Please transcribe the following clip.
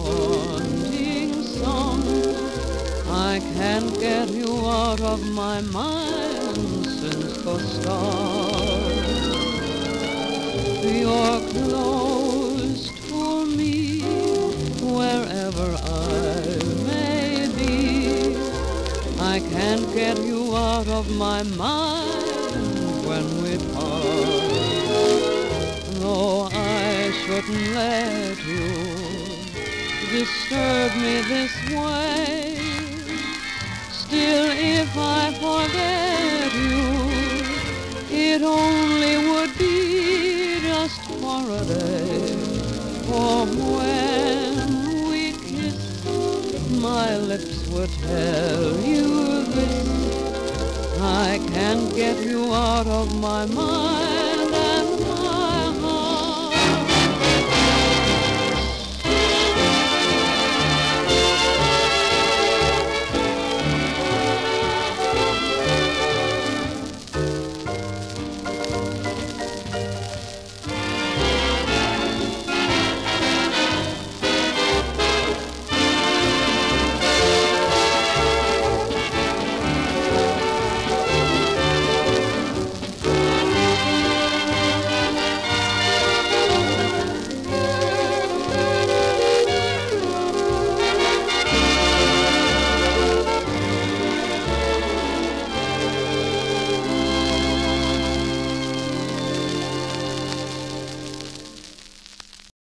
haunting song. I can't get you out of my mind since the start. You're close to me wherever I may be. I can't get you out of my mind when we part. Though I shouldn't let you disturb me this way, still if I forget you, it only would be just for a day. For when we kiss, my lips would tell you this: I can't get you out of my mind